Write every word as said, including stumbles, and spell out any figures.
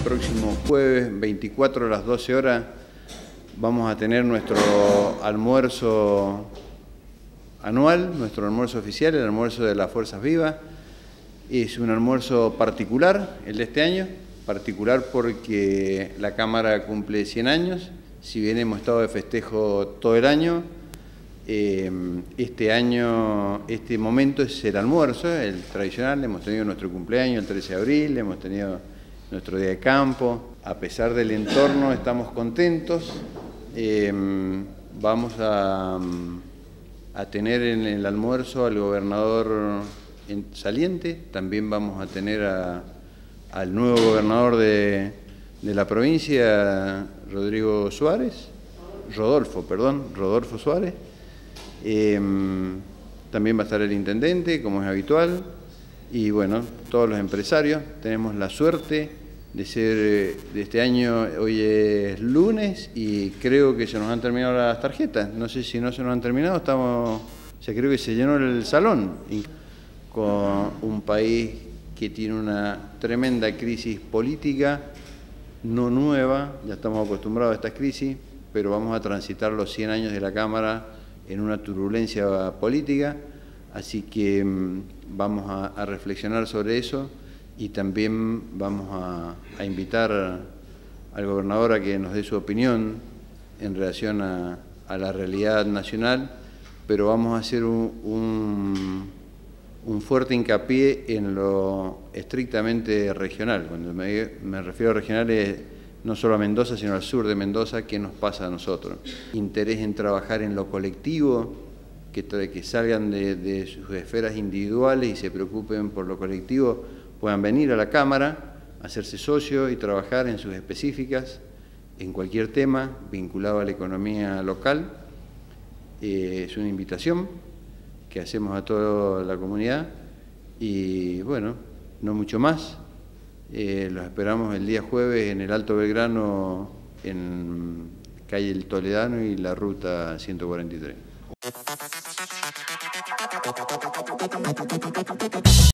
próximo jueves veinticuatro a las doce horas vamos a tener nuestro almuerzo anual, nuestro almuerzo oficial, el almuerzo de las Fuerzas Vivas. Es un almuerzo particular, el de este año, particular porque la Cámara cumple cien años, si bien hemos estado de festejo todo el año. Eh, este año, este momento es el almuerzo, el tradicional. Hemos tenido nuestro cumpleaños el trece de abril, hemos tenido nuestro día de campo. A pesar del entorno, estamos contentos. Eh, vamos a, a tener en el almuerzo al gobernador saliente, también vamos a tener a, al nuevo gobernador de, de la provincia, Rodrigo Suárez, Rodolfo, perdón, Rodolfo Suárez. Eh, también va a estar el intendente, como es habitual, y bueno, todos los empresarios. Tenemos la suerte de ser, de este año, hoy es lunes, y creo que se nos han terminado las tarjetas. No sé si no se nos han terminado, estamos, o sea, creo que se llenó el salón, con un país que tiene una tremenda crisis política, no nueva, ya estamos acostumbrados a estas crisis, pero vamos a transitar los cien años de la Cámara en una turbulencia política, así que vamos a, a reflexionar sobre eso y también vamos a, a invitar al gobernador a que nos dé su opinión en relación a, a la realidad nacional, pero vamos a hacer un, un, un fuerte hincapié en lo estrictamente regional. Cuando me, me refiero a regional es no solo a Mendoza, sino al sur de Mendoza. ¿Qué nos pasa a nosotros? Interés en trabajar en lo colectivo, que, que salgan de, de sus esferas individuales y se preocupen por lo colectivo, puedan venir a la Cámara, hacerse socios y trabajar en sus específicas, en cualquier tema vinculado a la economía local. Eh, es una invitación que hacemos a toda la comunidad y bueno, no mucho más. Eh, los esperamos el día jueves en el Alto Belgrano, en calle El Toledano y la ruta ciento cuarenta y tres.